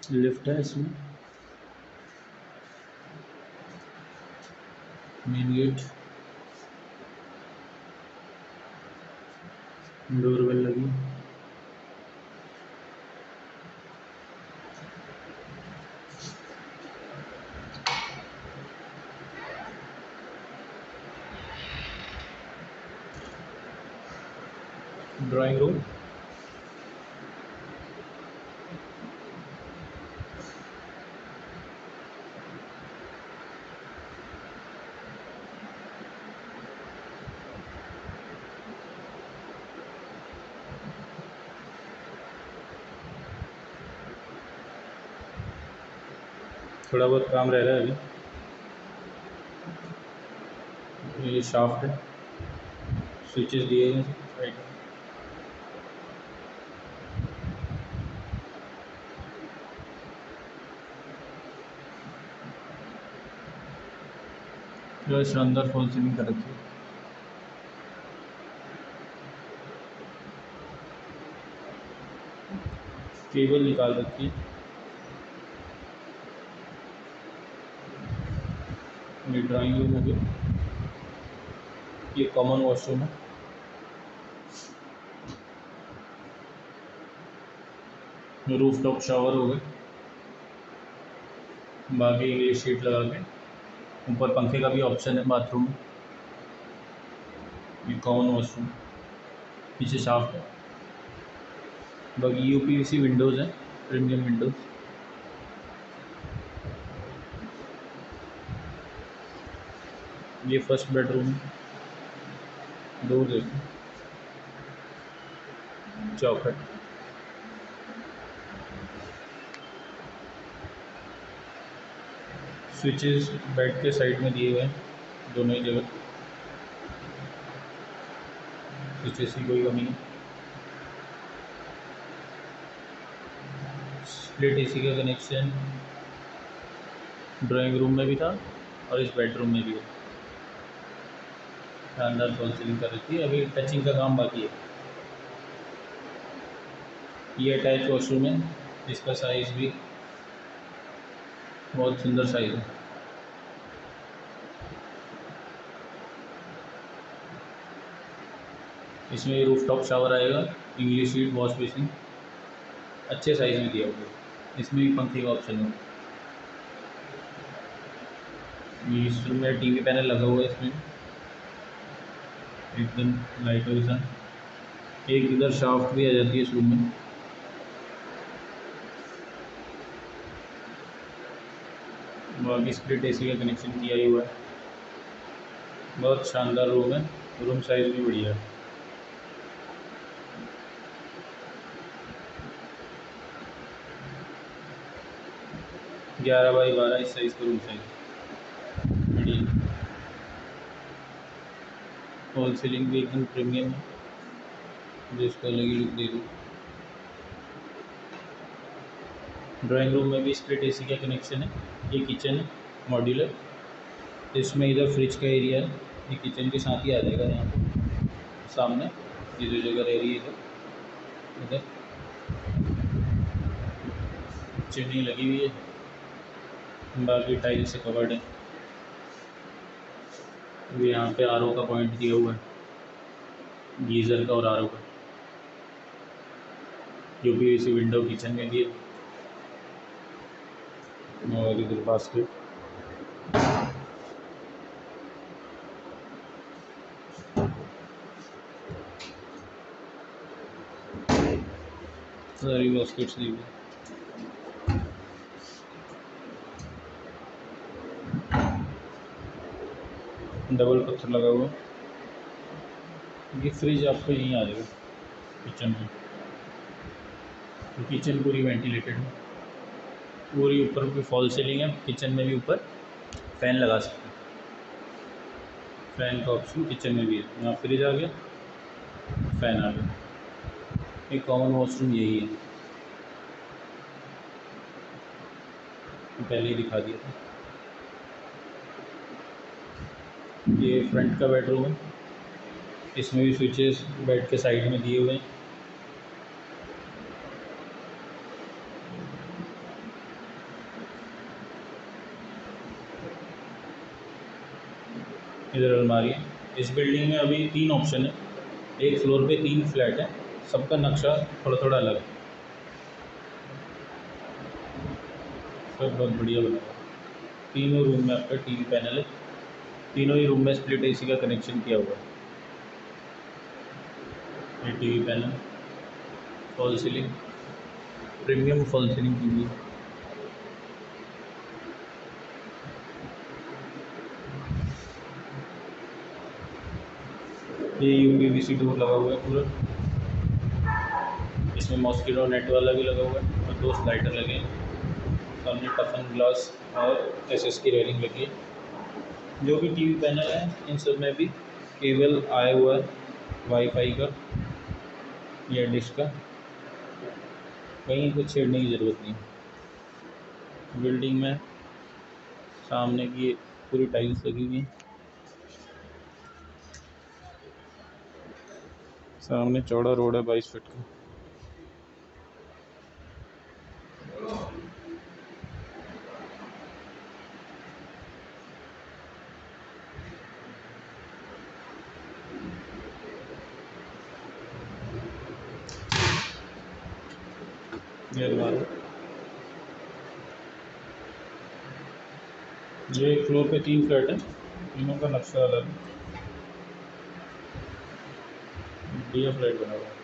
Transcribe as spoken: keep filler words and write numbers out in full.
Lift है इसमें, main gate, doorbell लगी, ड्राइंग रूम, थोड़ा बहुत काम रह रहा है अभी। ये शाफ्ट है, स्विचेस दिए हैं साइड में। जो शानदार फॉल सीलिंग कर रखी है। केबल निकाल रखी है। ये ड्राइंग रूम हो गया, ये कॉमन वॉशरूम है। रूफ टॉप शावर हो गए, बाकी इंग्लिश शीट लगा के, ऊपर पंखे का भी ऑप्शन है बाथरूम में। ये कॉमन वॉशरूम, पीछे शाफ्ट है। बाकी U P V C windows हैं, प्रीमियम विंडोज़। ये फर्स्ट बेडरूम है, डोर देखो, चौखट, स्विचेस बेड के साइड में दिए हुए हैं दोनों ही जगह, स्विचेस की कोई कमी नहीं। स्प्लिट एसी का कनेक्शन ड्राइंग रूम में भी था और इस बेडरूम में भी है। शानदार फॉल सीलिंग कर रखी है, अभी टचिंग का काम बाकी है। ये अटैच वॉशरूम है, इसका साइज़ भी बहुत सुंदर साइज़ है। इसमें रूफ टॉप शावर आएगा, इंग्लिश शीट, वॉश बेसिन, अच्छे साइज़ में दिया हुआ है। इसमें भी पंखे का ऑप्शन है। इस रूम में टीवी पैनल लगा हुआ है, इसमें एकदम लाइट के साथ। एक इधर शाफ्ट भी आ जाती है इस रूम में। बाकी स्प्लिट एसी का कनेक्शन किया ही हुआ है। बहुत शानदार रूम है, रूम साइज़ भी बढ़िया है। ग्यारह बाई बारह इस साइज़ का रूम साइज़ बढ़िया। फॉल सीलिंग भी एकदम प्रीमियम है, जिसको अलग ही लुक दे दूँ। ड्राइंग रूम में भी स्प्लिट एसी का कनेक्शन है। ये किचन है मॉड्यूलर, इसमें इधर फ्रिज का एरिया है, ये किचन के साथ ही आ जाएगा। यहाँ पे सामने ये जो जगह रह रही है इधर इधर चिमनी लगी हुई है, बाकी टाइल से कवर्ड है। ये यहाँ पे आर ओ का पॉइंट दिया हुआ है, गीज़र का और आर ओ का। U P V C window kitchen में भी है, और इधर बास्केट। सारी बास्केट्स दी हुई है। डबल पत्थर लगा हुआ। ये फ्रिज आपको यहीं आ जाएगा किचन में। तो किचन पूरी वेंटिलेटेड है, पूरी ऊपर भी फॉल सीलिंग है। किचन में भी ऊपर फ़ैन लगा सकते हैं, फ़ैन का ऑप्शन किचन में भी है। यहाँ फ्रिज आ गया, फ़ैन आ गया। एक कॉमन वॉशरूम यही है, पहले ही दिखा दिया था। ये फ्रंट का बेडरूम है, इसमें भी स्विचेस बेड के साइड में दिए हुए हैं। इधर अलमारी है। इस बिल्डिंग में अभी तीन ऑप्शन है, एक फ्लोर पे तीन फ्लैट है, सबका नक्शा थोड़ा थोड़ा अलग है, सब बहुत बढ़िया बना हुआ है। तीनों रूम में आपका टीवी पैनल है, तीनों ही रूम में स्प्लिट एसी का कनेक्शन किया हुआ है। ये TV panel, false ceiling, premium false ceiling की हुई है। ये U P V C door लगा हुआ है पूरा, इसमें मॉस्किटो नेट वाला भी लगा हुआ है और दो स्लाइडर लगे हैं। सामने टफन ग्लास और एस एस की रेलिंग लगी है। जो भी टीवी पैनल है इन सब में भी केबल आया हुआ है वाईफाई का या डिश का, कहीं कुछ छेड़ने की ज़रूरत नहीं। बिल्डिंग में सामने की पूरी टाइल्स लगी हुई है, सामने चौड़ा रोड है बाईस फीट का। ये अलमारी, ये एक फ्लोर पे तीन फ्लैट है, तीनों का नक्शा अलग है, बढ़िया फ्लैट बना हुआ है।